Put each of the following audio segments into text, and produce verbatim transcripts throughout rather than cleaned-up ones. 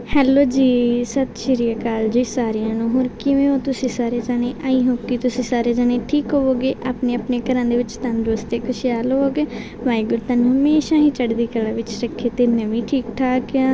Hello ਜੀ, ਸਤਿ ਸ਼੍ਰੀ ਅਕਾਲ ਜੀ ਸਾਰਿਆਂ ਨੂੰ। ਹੋਰ ਕਿਵੇਂ ਹੋ ਤੁਸੀਂ ਸਾਰੇ ਜਾਣੇ? ਆਈ ਹੋਪ ਕਿ ਤੁਸੀਂ ਸਾਰੇ ਜਾਣੇ ਠੀਕ ਹੋਵੋਗੇ, ਆਪਣੇ ਆਪਣੇ ਘਰਾਂ ਦੇ ਵਿੱਚ ਤੰਦਰੁਸਤ ਤੇ ਖੁਸ਼ਹਾਲ ਹੋਵੋਗੇ। ਵਾਹਿਗੁਰੂ ਤੁਹਾਨੂੰ ਹਮੇਸ਼ਾ ਹੀ ਚੜ੍ਹਦੀ ਕਲਾ ਵਿੱਚ ਰੱਖੇ ਤੇ ਮੈਂ ਵੀ ਠੀਕ ਠਾਕ ਹਾਂ।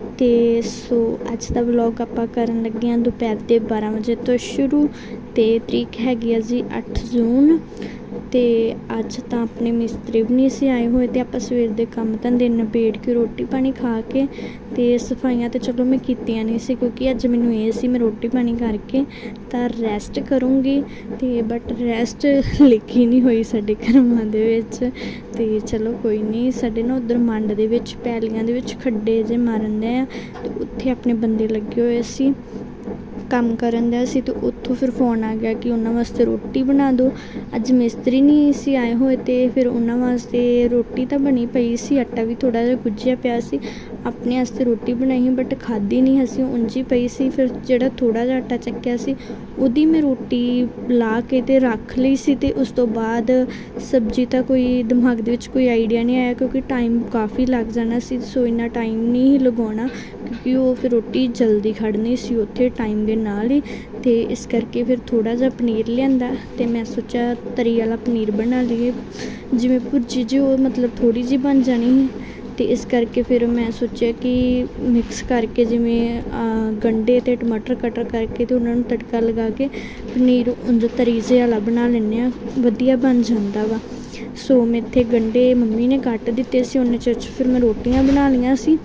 ਤੇ ਸੋ ਅੱਜ ਦਾ ਵਲੋਗ ਆਪਾਂ ਕਰਨ ਲੱਗੇ ਹਾਂ ਦੁਪਹਿਰ ਦੇ ਬਾਰਾਂ ਵਜੇ ਤੋਂ ਸ਼ੁਰੂ। ਤੇ ਤਰੀਕ ਹੈਗੀ ਆ ਜੀ ਅੱਠ ਜੂਨ। ਤੇ ਅੱਜ ਤਾਂ ਆਪਣੇ ਮਿਸਤਰੀ ਵੀ ਨਹੀਂ ਸੀ ਆਏ ਹੋਏ ਤੇ ਆਪਾਂ ਸਵੇਰ ਦੇ ਕੰਮ ਧੰਦੇ ਨਿਬੇੜ ਕੇ ਰੋਟੀ ਪਾਣੀ ਖਾ ਕੇ ਤੇ ਸਫਾਈਆਂ ਤੇ ਚਲੋ ਮੈਂ ਕੀਤੀਆਂ ਨਹੀਂ ਸੀ, ਕਿਉਂਕਿ ਅੱਜ ਮੈਨੂੰ ਇਹ ਸੀ ਮੈਂ ਰੋਟੀ ਪਾਣੀ ਕਰਕੇ ਤਾਂ ਰੈਸਟ ਕਰੂੰਗੀ। ਤੇ ਬਟ ਰੈਸਟ ਲਿਖੀ ਨਹੀਂ ਹੋਈ ਸਾਡੇ ਘਰਾਂ ਦੇ ਵਿੱਚ। ਤੇ ਚਲੋ ਕੋਈ ਨਹੀਂ, ਸਾਡੇ ਨਾ ਉੱਧਰ ਮੰਡ ਦੇ ਵਿੱਚ ਪੈਲੀਆਂ ਦੇ ਵਿੱਚ ਖੱਡੇ ਜੇ ਮਾਰਨ ਦੇ ਆ ਤੇ ਉੱਥੇ ਆਪਣੇ ਬੰਦੇ ਲੱਗੇ ਹੋਏ ਸੀ ਕੰਮ ਕਰਨ ਦਾ ਸੀ। ਤੇ ਉੱਥੋਂ ਫਿਰ ਫੋਨ ਆ ਗਿਆ ਕਿ ਉਹਨਾਂ ਵਾਸਤੇ ਰੋਟੀ ਬਣਾ ਦਿਓ। ਅੱਜ ਮਿਸਤਰੀ ਨਹੀਂ ਸੀ ਆਏ ਹੋਏ ਤੇ ਫਿਰ ਉਹਨਾਂ ਵਾਸਤੇ ਰੋਟੀ ਤਾਂ ਬਣੀ ਪਈ ਸੀ, ਆਟਾ ਵੀ ਥੋੜ੍ਹਾ ਜਿਹਾ ਗੁੱਝਿਆ ਪਿਆ ਸੀ। ਆਪਣੇ ਵਾਸਤੇ ਰੋਟੀ ਬਣਾਈ ਬਟ ਖਾਧੀ ਨਹੀਂ ਅਸੀਂ, ਉਂਝ ਹੀ ਪਈ ਸੀ। ਫਿਰ ਜਿਹੜਾ ਥੋੜ੍ਹਾ ਜਿਹਾ ਆਟਾ ਚੱਕਿਆ ਸੀ ਉਹਦੀ ਮੈਂ ਰੋਟੀ ਲਾ ਕੇ ਤੇ ਰੱਖ ਲਈ ਸੀ। ਤੇ ਉਸ ਤੋਂ ਬਾਅਦ ਸਬਜ਼ੀ ਤਾਂ ਕੋਈ ਦਿਮਾਗ ਦੇ ਵਿੱਚ ਕੋਈ ਆਈਡੀਆ ਨਹੀਂ ਆਇਆ, ਕਿਉਂਕਿ ਟਾਈਮ ਕਾਫੀ ਲੱਗ ਜਾਣਾ ਸੀ। ਸੋ ਇੰਨਾ ਟਾਈਮ ਨਹੀਂ ਲਗਾਉਣਾ, ਕਿਉਂਕਿ ਉਹ ਫਿਰ ਰੋਟੀ ਜਲਦੀ ਖੜਨੀ ਸੀ ਉੱਥੇ ਟਾਈਮ ਦੇ ਨਾਲ ਹੀ। ਤੇ ਇਸ ਕਰਕੇ ਫਿਰ ਥੋੜ੍ਹਾ ਜਿਹਾ ਪਨੀਰ ਲਿਆਂਦਾ ਤੇ ਮੈਂ ਸੋਚਿਆ ਤਰੀ ਵਾਲਾ ਪਨੀਰ ਬਣਾ ਲਈਏ, ਜਿਵੇਂ ਭੁਰਜੀ ਜਿਹੀ ਉਹ ਮਤਲਬ ਥੋੜ੍ਹੀ ਜਿਹੀ ਬਣ ਜਾਣੀ ਸੀ। ਤੇ ਇਸ ਕਰਕੇ ਫਿਰ ਮੈਂ ਸੋਚਿਆ ਕਿ ਮਿਕਸ ਕਰਕੇ ਜਿਵੇਂ ਗੰਢੇ ਅਤੇ ਟਮਾਟਰ ਕਟਰ ਕਰਕੇ ਅਤੇ ਉਹਨਾਂ ਨੂੰ ਤੜਕਾ ਲਗਾ ਕੇ ਪਨੀਰ ਉਂਝ ਤਰੀ ਜਿਹੇ ਵਾਲਾ ਬਣਾ ਲੈਂਦੇ ਹਾਂ, ਵਧੀਆ ਬਣ ਜਾਂਦਾ ਵਾ। ਸੋ ਮੈਂ ਇੱਥੇ ਗੰਢੇ ਮੰਮੀ ਨੇ ਕੱਟ ਦਿੱਤੇ ਸੀ, ਉਹਨੇ ਚਿਰ 'ਚ ਫਿਰ ਮੈਂ ਰੋਟੀਆਂ ਬਣਾ ਲਈਆਂ ਸੀ।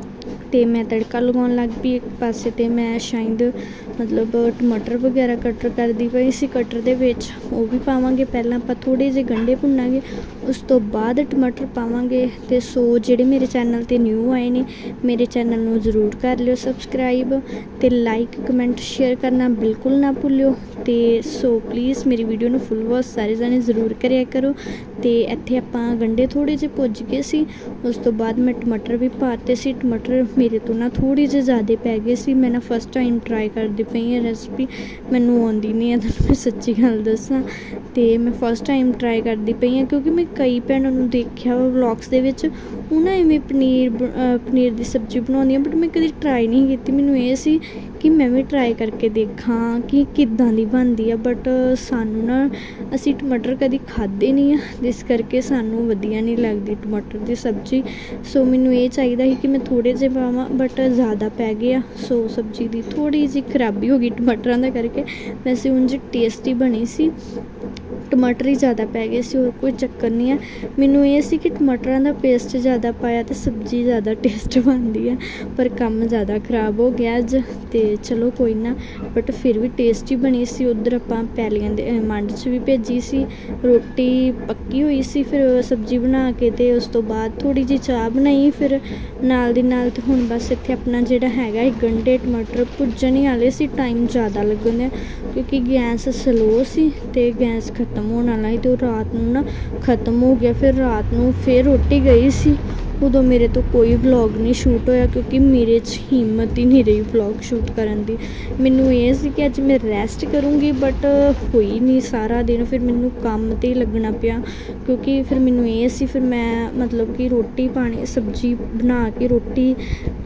ਤੇ ਮੈਂ ਤੜਕਾ ਲਗਾਉਣ ਲੱਗ ਪਈ ਇੱਕ ਪਾਸੇ, ਤੇ ਮੈਂ ਸ਼ਾਇਦ ਮਤਲਬ ਟਮਾਟਰ ਵਗੈਰਾ ਕਟਰ ਕਰਦੀ ਪਈ ਸੀ ਕਟਰ ਦੇ ਵਿੱਚ। ਉਹ ਵੀ ਪਾਵਾਂਗੇ, ਪਹਿਲਾਂ ਆਪਾਂ ਥੋੜ੍ਹੇ ਜਿਹੇ ਗੰਢੇ ਭੁੰਨਾਂਗੇ, ਉਸ ਤੋਂ ਬਾਅਦ ਟਮਾਟਰ ਪਾਵਾਂਗੇ। ਤੇ ਸੋ ਜਿਹੜੇ ਮੇਰੇ ਚੈਨਲ 'ਤੇ ਨਿਊ ਆਏ ਨੇ, ਮੇਰੇ ਚੈਨਲ ਨੂੰ ਜ਼ਰੂਰ ਕਰ ਲਿਓ ਸਬਸਕ੍ਰਾਈਬ ਅਤੇ ਲਾਈਕ ਕਮੈਂਟ ਸ਼ੇਅਰ ਕਰਨਾ ਬਿਲਕੁਲ ਨਾ ਭੁੱਲਿਓ। ਤੇ ਸੋ ਪਲੀਜ਼ ਮੇਰੀ ਵੀਡੀਓ ਨੂੰ ਫੁੱਲ ਵਾਚ ਸਾਰੇ ਜਾਣੇ ਜ਼ਰੂਰ ਕਰਿਆ ਕਰੋ। ਤੇ ਇੱਥੇ ਆਪਾਂ ਗੰਢੇ ਥੋੜ੍ਹੇ ਜਿਹੇ ਭੁੱਜ ਗਏ ਸੀ, ਉਸ ਤੋਂ ਬਾਅਦ ਮੈਂ ਟਮਾਟਰ ਵੀ ਪਾ ਦਿੱਤੇ ਸੀ। ਟਮਾਟਰ ਮੇਰੇ ਤੋਂ ਨਾ ਥੋੜ੍ਹੇ ਜਿਹੇ ਜ਼ਿਆਦਾ ਪੈ ਗਏ ਸੀ। ਮੈਂ ਨਾ ਫਸਟ ਟਾਈਮ ਟਰਾਈ ਕਰਦੀ ਪਈ ਹਾਂ ਰੈਸਪੀ, ਮੈਨੂੰ ਆਉਂਦੀ ਨਹੀਂ ਹੈ ਤੁਹਾਨੂੰ ਮੈਂ ਸੱਚੀ ਗੱਲ ਦੱਸਾਂ। ਅਤੇ ਮੈਂ ਫਸਟ ਟਾਈਮ ਟਰਾਈ ਕਰਦੀ ਪਈ ਹਾਂ, ਕਿਉਂਕਿ ਮੈਂ ਕਈ ਭੈਣਾਂ ਨੂੰ ਦੇਖਿਆ ਵਾ ਵਲੋਗਸ ਦੇ ਵਿੱਚ, ਉਹ ਨਾ ਐਵੇਂ ਪਨੀਰ ਪਨੀਰ ਦੀ ਸਬਜ਼ੀ ਬਣਾਉਂਦੀਆਂ, ਬਟ ਮੈਂ ਕਦੀ ਟਰਾਈ ਨਹੀਂ ਕੀਤੀ। ਮੈਨੂੰ ਇਹ ਸੀ ਕਿ ਮੈਂ ਵੀ ਟਰਾਈ ਕਰਕੇ ਦੇਖਾਂ ਕਿ ਕਿੱਦਾਂ ਦੀ ਬਣਦੀ ਆ, ਬਟ ਸਾਨੂੰ ਨਾ ਅਸੀਂ ਟਮਾਟਰ ਕਦੀ ਖਾਧੇ ਨਹੀਂ ਆ, ਜਿਸ ਕਰਕੇ ਸਾਨੂੰ ਵਧੀਆ ਨਹੀਂ ਲੱਗਦੀ ਟਮਾਟਰ ਦੀ ਸਬਜ਼ੀ। ਸੋ ਮੈਨੂੰ ਇਹ ਚਾਹੀਦਾ ਸੀ ਕਿ ਮੈਂ ਥੋੜ੍ਹੇ ਜਿਹੇ ਪਾਵਾਂ, ਬਟ ਜ਼ਿਆਦਾ ਪੈ ਗਏ ਆ। ਸੋ ਸਬਜ਼ੀ ਦੀ ਥੋੜ੍ਹੀ ਜਿਹੀ ਖਰਾਬੀ ਹੋ ਗਈ ਟਮਾਟਰਾਂ ਦਾ ਕਰਕੇ, ਵੈਸੇ ਉਂਝ ਟੇਸਟੀ ਬਣੀ ਸੀ, ਟਮਾਟਰ ਹੀ ਜ਼ਿਆਦਾ ਪੈ ਗਏ ਸੀ, ਹੋਰ ਕੋਈ ਚੱਕਰ ਨਹੀਂ ਹੈ। ਮੈਨੂੰ ਇਹ ਸੀ ਕਿ ਟਮਾਟਰਾਂ ਦਾ ਪੇਸਟ ਜ਼ਿਆਦਾ ਪਾਇਆ ਤਾਂ ਸਬਜ਼ੀ ਜ਼ਿਆਦਾ ਟੇਸਟ ਬਣਦੀ ਹੈ, ਪਰ ਕੰਮ ਜ਼ਿਆਦਾ ਖ਼ਰਾਬ ਹੋ ਗਿਆ ਅੱਜ। ਅਤੇ ਚਲੋ ਕੋਈ ਨਾ, ਬਟ ਫਿਰ ਵੀ ਟੇਸਟੀ ਬਣੀ ਸੀ। ਉੱਧਰ ਆਪਾਂ ਪੈਲੀਆਂ ਦੇ ਮੰਡ 'ਚ ਵੀ ਭੇਜੀ ਸੀ, ਰੋਟੀ ਪੱਕੀ ਹੋਈ ਸੀ। ਫਿਰ ਸਬਜ਼ੀ ਬਣਾ ਕੇ ਅਤੇ ਉਸ ਤੋਂ ਬਾਅਦ ਥੋੜ੍ਹੀ ਜਿਹੀ ਚਾਹ ਬਣਾਈ ਫਿਰ ਨਾਲ ਦੀ ਨਾਲ। ਅਤੇ ਹੁਣ ਬਸ ਇੱਥੇ ਆਪਣਾ ਜਿਹੜਾ ਹੈਗਾ ਇਹ ਗੰਢੇ ਟਮਾਟਰ ਭੁੱਜਣ ਹੀ ਵਾਲੇ ਸੀ, ਟਾਈਮ ਜ਼ਿਆਦਾ ਲੱਗਣ ਡਿਆ ਕਿਉਂਕਿ ਗੈਸ ਸਲੋ ਸੀ ਅਤੇ ਗੈਸ ਖਤਮ ਹੋਣ ਵਾਲਾ ਸੀ, ਅਤੇ ਉਹ ਰਾਤ ਨੂੰ ਨਾ ਖਤਮ ਹੋ ਗਿਆ। ਫਿਰ ਰਾਤ ਨੂੰ ਫਿਰ ਰੋਟੀ ਗਈ ਸੀ, ਉਦੋਂ ਮੇਰੇ ਤੋਂ ਕੋਈ ਵਲੋਗ ਨਹੀਂ ਸ਼ੂਟ ਹੋਇਆ, ਕਿਉਂਕਿ ਮੇਰੇ 'ਚ ਹਿੰਮਤ ਹੀ ਨਹੀਂ ਰਹੀ ਵਲੋਗ ਸ਼ੂਟ ਕਰਨ ਦੀ। ਮੈਨੂੰ ਇਹ ਸੀ ਕਿ ਅੱਜ ਮੈਂ ਰੈਸਟ ਕਰੂੰਗੀ, ਬਟ ਹੋਈ ਨਹੀਂ ਸਾਰਾ ਦਿਨ। ਫਿਰ ਮੈਨੂੰ ਕੰਮ 'ਤੇ ਹੀ ਲੱਗਣਾ ਪਿਆ, ਕਿਉਂਕਿ ਫਿਰ ਮੈਨੂੰ ਇਹ ਸੀ ਫਿਰ ਮੈਂ ਮਤਲਬ ਕਿ ਰੋਟੀ ਪਾਣੀ ਸਬਜ਼ੀ ਬਣਾ ਕੇ ਰੋਟੀ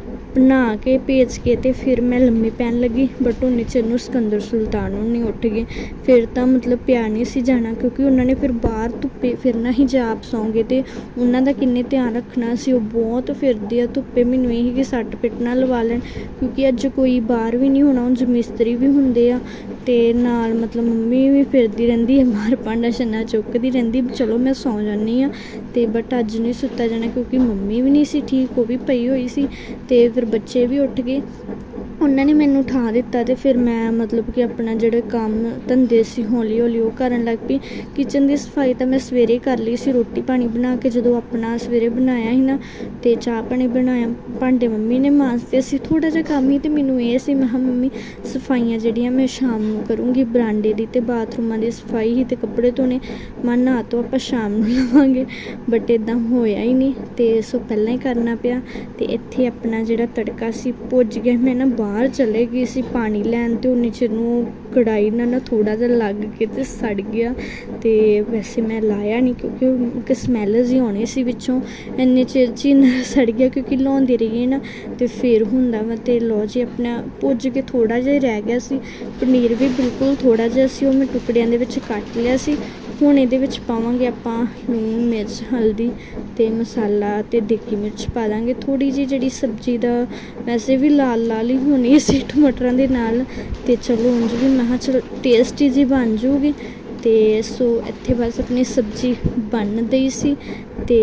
ਬਣਾ ਕੇ ਭੇਜ ਕੇ ਅਤੇ ਫਿਰ ਮੈਂ ਲੰਮੇ ਪੈਣ ਲੱਗੀ, ਬਟ ਉਨੇ ਚਿਰ ਨੂੰ ਸਿਕੰਦਰ ਸੁਲਤਾਨ ਨਹੀਂ ਉੱਠ ਗਏ। ਫਿਰ ਤਾਂ ਮਤਲਬ ਪਿਆ ਨਹੀਂ ਸੀ ਜਾਣਾ, ਕਿਉਂਕਿ ਉਹਨਾਂ ਨੇ ਫਿਰ ਬਾਹਰ ਧੁੱਪੇ ਫਿਰਨਾ ਹੀ ਜਾਪ ਸੌਂਗੇ ਅਤੇ ਉਹਨਾਂ ਦਾ ਕਿੰਨੇ ਧਿਆਨ ਰੱਖਣਾ ਸੀ। ਉਹ ਬਹੁਤ ਫਿਰਦੇ ਆ ਧੁੱਪੇ, ਮੈਨੂੰ ਇਹ ਕਿ ਸੱਟ ਪਿੱਟ ਨਾ ਲਵਾ ਲੈਣ, ਕਿਉਂਕਿ ਅੱਜ ਕੋਈ ਬਾਹਰ ਵੀ ਨਹੀਂ ਹੋਣਾ, ਉਂਝ ਮਿਸਤਰੀ ਵੀ ਹੁੰਦੇ ਆ ਅਤੇ ਨਾਲ ਮਤਲਬ ਮੰਮੀ ਵੀ ਫਿਰਦੀ ਰਹਿੰਦੀ ਹੈ ਬਾਹਰ, ਭਾਂਡਾ ਛੰਨਾ ਚੁੱਕਦੀ ਰਹਿੰਦੀ। ਚਲੋ ਮੈਂ ਸੌਂ ਜਾਂਦੀ ਹਾਂ, ਅਤੇ ਬਟ ਅੱਜ ਨਹੀਂ ਸੁੱਤਾ ਜਾਣਾ, ਕਿਉਂਕਿ ਮੰਮੀ ਵੀ ਨਹੀਂ ਸੀ ਠੀਕ, ਉਹ ਵੀ ਪਈ ਹੋਈ ਸੀ। ਅਤੇ ਫਿਰ ਬੱਚੇ ਵੀ ਉੱਠ ਗਏ, ਉਹਨਾਂ ਨੇ ਮੈਨੂੰ ਉਠਾ ਦਿੱਤਾ। ਅਤੇ ਫਿਰ ਮੈਂ ਮਤਲਬ ਕਿ ਆਪਣਾ ਜਿਹੜੇ ਕੰਮ ਧੰਦੇ ਸੀ ਹੌਲੀ ਹੌਲੀ ਉਹ ਕਰਨ ਲੱਗ ਪਈ। ਕਿਚਨ ਦੀ ਸਫਾਈ ਤਾਂ ਮੈਂ ਸਵੇਰੇ ਕਰ ਲਈ ਸੀ, ਰੋਟੀ ਪਾਣੀ ਬਣਾ ਕੇ ਜਦੋਂ ਆਪਣਾ ਸਵੇਰੇ ਬਣਾਇਆ ਸੀ ਨਾ, ਅਤੇ ਚਾਹ ਪਾਣੀ ਬਣਾਇਆ, ਭਾਂਡੇ ਮੰਮੀ ਨੇ ਮਾਂਜਤੇ ਸੀ। ਥੋੜ੍ਹਾ ਜਿਹਾ ਕੰਮ ਹੀ, ਅਤੇ ਮੈਨੂੰ ਇਹ ਸੀ ਮੈਂ ਕਿਹਾ ਮੰਮੀ ਸਫਾਈਆਂ ਜਿਹੜੀਆਂ ਮੈਂ ਸ਼ਾਮ ਨੂੰ ਕਰੂੰਗੀ, ਬਰਾਂਡੇ ਦੀ ਅਤੇ ਬਾਥਰੂਮਾਂ ਦੀ ਸਫਾਈ ਹੀ ਅਤੇ ਕੱਪੜੇ ਧੋਣੇ ਮੈਂ ਨਹਾ ਧੋ ਆਪਾਂ ਸ਼ਾਮ ਨੂੰ ਲਵਾਂਗੇ, ਬਟ ਇੱਦਾਂ ਹੋਇਆ ਹੀ ਨਹੀਂ। ਅਤੇ ਸੋ ਪਹਿਲਾਂ ਹੀ ਕਰਨਾ ਪਿਆ। ਅਤੇ ਇੱਥੇ ਆਪਣਾ ਜਿਹੜਾ ਤੜਕਾ ਸੀ ਭੁੱਜ ਗਿਆ। ਮੈਂ ਨਾ बाहर चले गई सी पानी लैन, तो उन्नी चिर नूं कढ़ाई ना ना थोड़ा जिहा लग के ते सड़ गया। तो वैसे मैं लाया नहीं क्योंकि स्मैल जी आनी सी पिछों, इन्ने चिर च इन्ना सड़ गया क्योंकि लाउंदी रही ना तो फिर हुंदा वा। ते लो जी अपना भुज के थोड़ा जिहा रह गया सी, पनीर भी बिल्कुल थोड़ा जिहा सी, मैं टुकड़ियां दे विच कट लिया सी। हुण इहदे विच पावांगे आपां लूण मिर्च हल्दी ते मसाला ते देगी मिर्च पा दांगे। थोड़ी जी जिहड़ी सब्जी दा वैसे भी लाल लाल ही होनी सी टमाटरां दे नाल, ते चलो उंज भी मैं किहा चलो टेस्टी जी बन जूगी। ते सो इत्थे बस अपनी सब्जी बन दई सी ते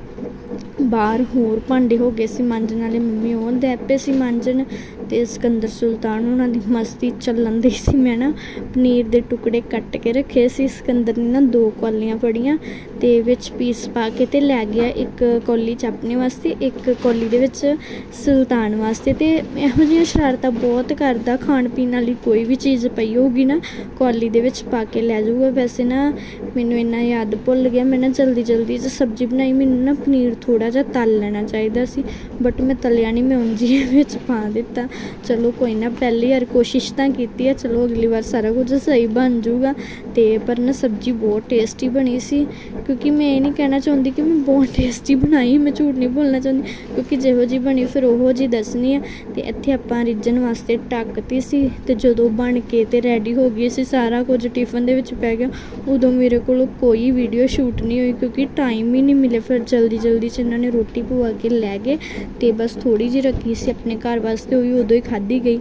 बाहर होर भांडे हो गए सी मांजण वाले, मम्मी ओह दे पे सी मांजण ते सिकंदर सुल्तान हुणां दी मस्ती चलन दी सी। मैं ना पनीर दे टुकड़े कट के रखे सी, सिकंदर ने ना दो कौलियां फड़ियां ते विच पीस पा के ते लै गया एक कौली च अपने वास्ते, एक कौली दे विच सुल्तान वास्ते। ते इहो जिहियां शरारतां बहुत करदा, खाण पीण वाली कोई भी चीज़ पई होगी ना कौली दे विच पा के लै जाऊगा। वैसे ना मैनूं इन्ना याद भुल गया, मैं ना जल्दी जल्दी च सब्जी बनाई, मैनूं ना पनीर थोड़ा जिहा तल लेना चाहिदा सी बट मैं तलिया नहीं, मैं उंज ही विच पा दित्ता। चलो कोई ना, पहली बार कोशिश तां कीती है, चलो अगली बार सारा कुछ सही बन जूगा। ते पर ना सब्जी बहुत टेस्टी बनी सी, क्योंकि मैं ये नहीं कहना चाहती कि मैं बहुत टेस्टी बनाई, मैं झूठ नहीं बोलना चाहती क्योंकि जिहो जी बनी फिर उहो जी दसनी है। ते इत्थे आपां रिज्जण वास्ते ढकती सी, ते जदों बन के ते रैडी हो गई सी, सारा कुछ टिफन दे विच पै गया, उदों मेरे कोलों कोई वीडियो शूट नहीं हुई क्योंकि टाइम ही नहीं मिले। फिर जल्दी जल्दी च इन्होंने रोटी पवा के लै गए, ते बस थोड़ी जी रखी सी अपने घर वास्ते, वो भी उदों ही खाधी गई।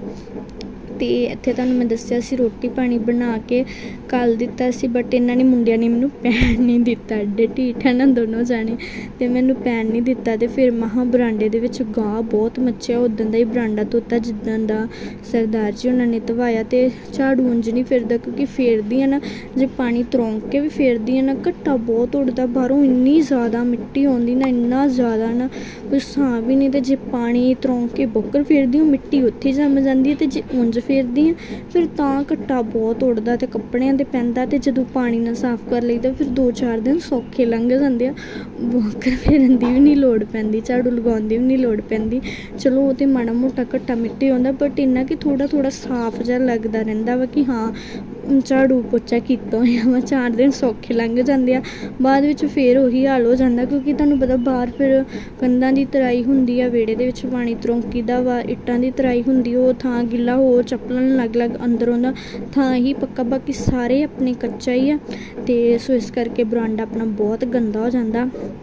तो इत्थे तुहानूं मैं दस्सिया सी रोटी पानी बना के कल दिता सी, बट इन्हां ने मुंडियां ने मैनूं पैण नहीं दिता, एडे ढीठ है ना दोनों जाने, ते मैनूं पैण नहीं दिता। ते फिर महा बरांडे दे विच गाह बहुत मच्छिया, उदन दा ही बरांडा धोता जिद्दन दा सरदार जी उन्हां ने धवाया। ते झाड़ू उंज नहीं फिरदा क्योंकि फेरदी है ना, जे पानी तरौंक के भी फेरदी है ना, घट्टा बहुत उड़दा बाहरों, इन्नी ज़्यादा मिट्टी आउंदी ना, इन्ना ज़्यादा ना कोई हिसाब भी नहीं। ते जे पानी तरौंक के बोकर फेरदी हूँ मिट्टी उत्थे जम जाती है, ते जे उंज फेरदी हैं फिर तां घट्टा बहुत उड़दा ते कपड़ियां ते पैंदा। ते जदों पानी नाल साफ कर लईदा फिर दो चार दिन सौखे लंघ जांदे आ, बोकर फेरन दी भी नहीं लोड़ पैंदी, झाड़ू लगाउण दी भी नहीं लोड़ पैंदी। चलो वो तो माड़ा मोटा घट्टा मिट्टी आउंदा, बट इन्ना कि थोड़ा थोड़ा साफ जिहा लगदा रहिंदा वा कि हाँ झाड़ू पोचा कीता होया वा। चार दिन सौखे लंघ जांदे आ, बाद विच फिर उही हाल हो जांदा क्योंकि तुहानूं पता बाहर फिर कंधां दी तराई हुंदी आ, विहड़े दे विच पानी तरौंकीदा वा, इट्टां दी तराई हुंदी, ओह थां गिल्ला हो चप्पलां लग लग अंदरों दा थां ही पक्का, बाकी सारे अपने कच्चा ही आ। ते सो इस करके बरांडा अपना बहुत गंदा हो जांदा।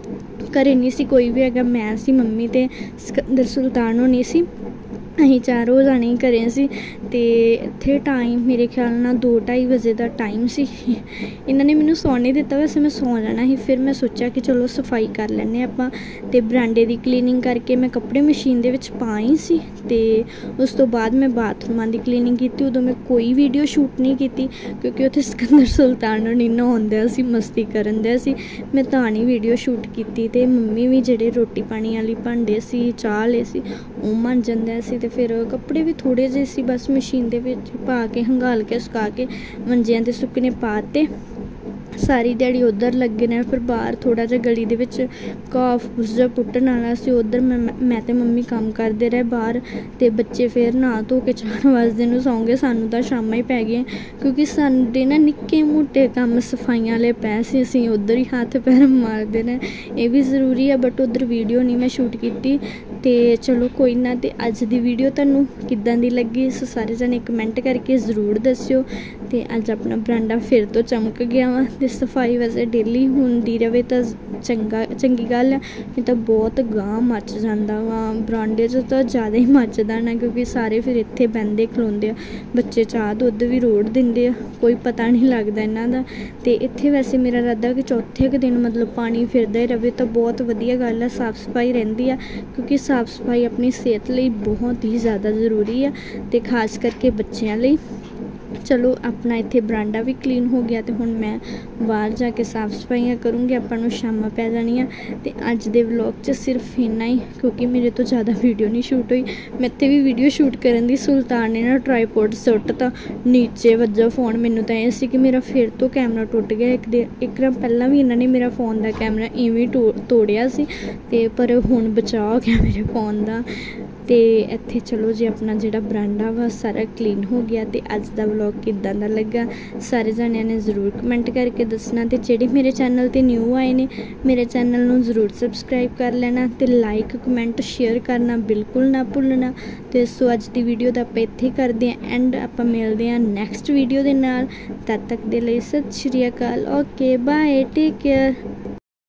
घरे नहीं सी कोई भी हैगा, मैं सी मम्मी ते सिकंदर सुल्तान होनी सी, असीं चारों जाने ही घरे सी। ते इत्थे टाइम मेरे ख्याल नाल दो ढाई बजे का टाइम सी, इन्होंने मैनूं सौण नहीं दिता, वैसे मैं सौ जाना ही। फिर मैं सोचा कि चलो सफाई कर लैने आपां, ते बरांडे की क्लीनिंग करके मैं कपड़े मशीन दे विच पाई सी। ते उस तो बाद मैं बाथरूमां की क्लीनिंग की, उदों मैं कोई वीडियो शूट नहीं की क्योंकि उत्थे सिकंदर सुल्तान होनी नहाउण दिया सी, मस्ती करन दिया सी, मैं तां नहीं वीडियो शूट की। ते मम्मी भी जिहड़े रोटी पानी वाली भांडे सी चाह ले सी ओह मांजन दिया सी। ते फिर कपड़े भी थोड़े जे सी, बस मशीन दे विच पा के हंगाल के सुका के मंजियां ते सुकने पाते। सारी दिहाड़ी उधर लगे रहना, फिर बाहर थोड़ा जिहा गली दे विच घाह फूस जिहा पुट्टण वाला सी, उधर मैं मैं ते मम्मी काम करदे रहे बाहर। ते बच्चे फिर नहा धो के चार बजदे नूं सौं गए, सानूं तां शामां ही पै गईयां क्योंकि साडे ना निक्के मोटे कम्म सफाइयां वाले पै सी, असीं उधर ही हत्थ पैर मारदे ने, एह भी जरूरी है, बट उधर वीडियो नहीं मैं शूट कीती। ते चलो कोई ना, ते अज दी वीडियो तुहानूं किद्दां दी लगी सो सारे जने कमेंट करके ज़रूर दस्सिओ। ते अज अपना बरांडा फिर तो चमक गया वा, ते सफाई वैसे डेली होंदी रहे तो चंगा चंगी गल है, नहीं तो बहुत गांह मच जाता वा। बरांडे च तो ज़्यादा ही मचदा ना क्योंकि सारे फिर इत्थे बहिंदे खलोंदे आ, बच्चे चाह दुद्ध भी रोड़ दिंदे आ, कोई पता नहीं लगता इन्हां दा। ते इत्थे वैसे मेरा इरादा कि चौथे के दिन मतलब पानी फिरदा ही रहे तो बहुत वधिया गल है, साफ सफाई रहिंदी आ क्योंकि साफ सफाई अपनी सेहत लई बहुत ही ज़्यादा जरूरी है, ते खास करके बच्चों लई। चलो अपना इत्थे बरांडा भी क्लीन हो गया, तो हुण मैं बाहर जाके साफ सफाइयाँ करूँगी, आपां नूं शामां पै जाणियां। ते अज दे व्लॉग च सिर्फ इन्ना ही क्योंकि मेरे तो ज़्यादा वीडियो नहीं शूट हुई। मैं इत्थे भी वीडियो शूट करन दी, सुल्तान ने ना ट्राईपोड सुट्टता नीचे वज्जा फोन, मैनूं तां इह सी कि मेरा फिर तो कैमरा टुट गया। एक दिन एक दिन पहलां भी इन्हां ने मेरा फोन दा कैमरा इवें तोड़िया सी, ते पर हुण बचाव हो गया मेरे फोन दा। ਤੇ ਇੱਥੇ ਚਲੋ ਜੀ ਆਪਣਾ ਜਿਹੜਾ ਬਰਾਂਡਾ ਵਾ ਸਾਰਾ ਕਲੀਨ ਹੋ ਗਿਆ। ਤੇ ਅੱਜ ਦਾ ਵਲੌਗ ਕਿੱਦਾਂ ਦਾ ਲੱਗਾ ਸਾਰੇ ਜਣਿਆਂ ਨੇ ਜ਼ਰੂਰ ਕਮੈਂਟ ਕਰਕੇ ਦੱਸਣਾ। ਤੇ ਜਿਹੜੇ ਮੇਰੇ ਚੈਨਲ ਤੇ ਨਿਊ ਆਏ ਨੇ ਮੇਰੇ ਚੈਨਲ ਨੂੰ ਜ਼ਰੂਰ ਸਬਸਕ੍ਰਾਈਬ ਕਰ ਲੈਣਾ ਤੇ ਲਾਈਕ ਕਮੈਂਟ ਸ਼ੇਅਰ ਕਰਨਾ ਬਿਲਕੁਲ ਨਾ ਭੁੱਲਣਾ। ਤੇ ਸੋ ਅੱਜ ਦੀ ਵੀਡੀਓ ਦਾ ਆਪਾਂ ਇੱਥੇ ਕਰਦੇ ਹਾਂ ਐਂਡ। ਆਪਾਂ ਮਿਲਦੇ ਹਾਂ ਨੈਕਸਟ ਵੀਡੀਓ ਦੇ ਨਾਲ। ਤਦ ਤੱਕ ਦੇ ਲਈ ਸਤਿ ਸ਼੍ਰੀ ਅਕਾਲ। Okay bye, take care.